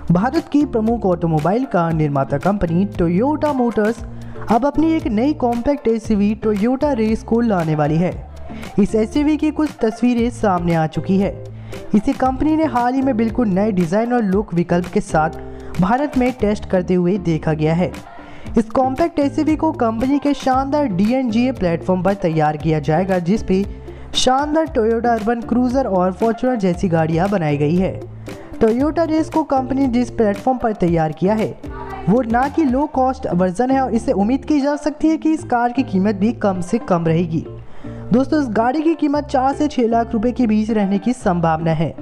भारत की प्रमुख automobile car निर्माता कंपनी टोयोटा मोटर्स अब अपनी एक नई कॉम्पैक्ट एसयूवी टोयोटा रेस को लाने वाली है। इस एसयूवी की कुछ तस्वीरें सामने आ चुकी है। इसे कंपनी ने हाल ही में बिल्कुल नए डिज़ाइन और लुक विकल्प के साथ भारत में टेस्ट करते हुए देखा गया है। इस कॉम्पैक्ट एसयूवी को कंपनी के शानदार DNGA प्लेटफॉर्म पर तैयार किया जाएगा, जिस पे शानदार टोयोटा अर्बन क्रूजर और फॉर्च्यूनर जैसी गाड़ियां बनाई गई है। टोयोटा रेस को कंपनी जिस प्लेटफॉर्म पर तैयार किया है वो ना कि लो कॉस्ट वर्जन है और इससे उम्मीद की जा सकती है कि इस कार की कीमत भी कम से कम रहेगी। दोस्तों, इस गाड़ी की कीमत 4 से 6 लाख रुपए के बीच रहने की संभावना है।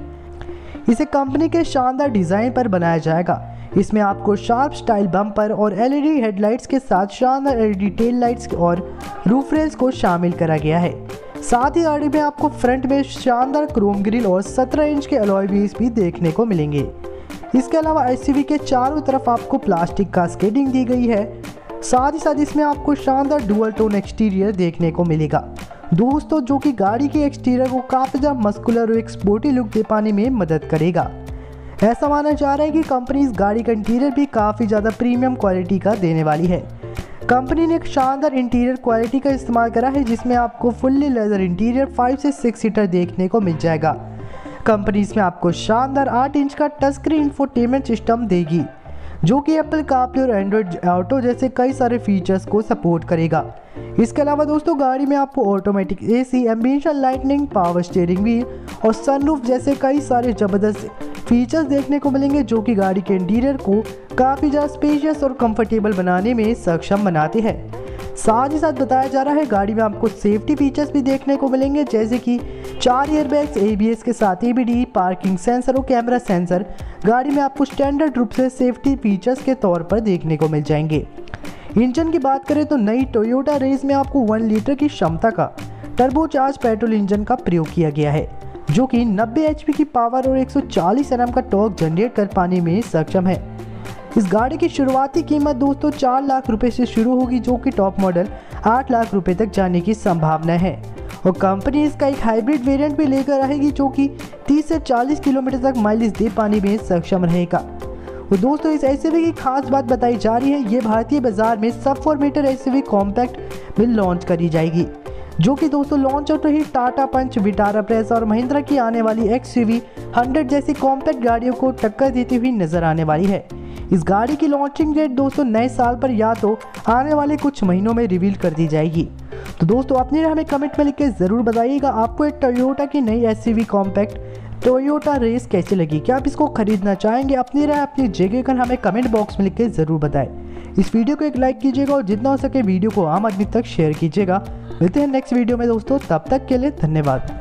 इसे कंपनी के शानदार डिज़ाइन पर बनाया जाएगा। इसमें आपको शार्प स्टाइल बम्पर और LED हेडलाइट्स के साथ शानदार LED टेल लाइट्स और रूफ रेल्स को शामिल करा गया है। साथ ही गाड़ी में आपको फ्रंट में शानदार क्रोम ग्रिल और 17 इंच के अलॉय व्हील्स भी देखने को मिलेंगे। इसके अलावा एसयूवी के चारों तरफ आपको प्लास्टिक का स्केटिंग दी गई है। साथ ही साथ इसमें आपको शानदार डुअल टोन एक्सटीरियर देखने को मिलेगा दोस्तों, जो कि गाड़ी के एक्सटीरियर को काफ़ी ज़्यादा मस्कुलर और एक स्पोर्टी लुक दे पाने में मदद करेगा। ऐसा माना जा रहा है कि कंपनी इस गाड़ी का इंटीरियर भी काफ़ी ज़्यादा प्रीमियम क्वालिटी का देने वाली है। कंपनी ने एक शानदार इंटीरियर क्वालिटी का इस्तेमाल करा है, जिसमें आपको फुल्ली लेदर इंटीरियर 5 से 6 सीटर देखने को मिल जाएगा। कंपनी इसमें आपको शानदार 8 इंच का टच स्क्रीन इंफोटेनमेंट सिस्टम देगी, जो कि एप्पल कारप्ले और एंड्रॉयड ऑटो जैसे कई सारे फीचर्स को सपोर्ट करेगा। इसके अलावा दोस्तों, गाड़ी में आपको automatic AC, ambient lightning, power steering wheel और सनरूफ जैसे कई सारे ज़बरदस्त फीचर्स देखने को मिलेंगे, जो कि गाड़ी के इंटीरियर को काफ़ी ज़्यादा स्पेशियस और कंफर्टेबल बनाने में सक्षम बनाते हैं। साथ ही साथ बताया जा रहा है गाड़ी में आपको सेफ्टी फीचर्स भी देखने को मिलेंगे, जैसे कि 4 एयरबैग्स, ABS के साथ ABD, पार्किंग सेंसर और कैमरा सेंसर गाड़ी में आपको स्टैंडर्ड रूप से सेफ्टी फीचर्स के तौर पर देखने को मिल जाएंगे। इंजन की बात करें तो नई टोयोटा रेस में आपको 1 लीटर की क्षमता का टर्बोचार्ज पेट्रोल इंजन का प्रयोग किया गया है, जो कि 90 HP की पावर और 140 Nm का टॉर्क जनरेट कर पाने में सक्षम है। इस गाड़ी की शुरुआती कीमत दोस्तों 4 लाख रुपए से शुरू होगी, जो कि टॉप मॉडल 8 लाख रुपए तक जाने की संभावना है। और कंपनी इसका एक हाइब्रिड वेरिएंट भी लेकर आएगी, जो कि 30 से 40 किलोमीटर तक माइलेज दे पाने में सक्षम रहेगा। और दोस्तों, इस एसयूवी की खास बात बताई जा रही है, ये भारतीय बाजार में सब 4 मीटर एसयूवी कॉम्पैक्ट में लॉन्च करी जाएगी, जो कि दोस्तों लॉन्च होते ही टाटा पंच, विटारा प्रेस और महिंद्रा की आने वाली XUV 100 जैसी कॉम्पैक्ट गाड़ियों को टक्कर देती हुई नजर आने वाली है। इस गाड़ी की लॉन्चिंग डेट दोस्तों नए साल पर या तो आने वाले कुछ महीनों में रिवील कर दी जाएगी। तो दोस्तों, अपनी राय हमें कमेंट में लिख के ज़रूर बताइएगा आपको एक टोयोटा की नई एसयूवी कॉम्पैक्ट टोयोटा रेस कैसी लगी। क्या आप इसको खरीदना चाहेंगे? अपनी राय अपनी जगह कर हमें कमेंट बॉक्स में लिख के ज़रूर बताएं। इस वीडियो को एक लाइक कीजिएगा और जितना हो सके वीडियो को आम आदमी तक शेयर कीजिएगा। मिलते हैं नेक्स्ट वीडियो में दोस्तों, तब तक के लिए धन्यवाद।